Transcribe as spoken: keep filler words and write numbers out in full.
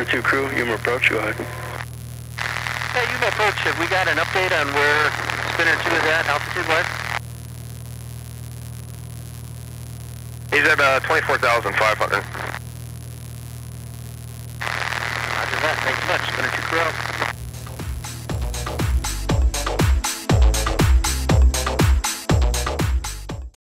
two crew, Yuma approach, go ahead. Hey, Yuma approach, have we got an update on where spinner two is at, altitude-wise? He's at uh, twenty-four thousand five hundred. Roger that, thanks so much. Spinner two crew out.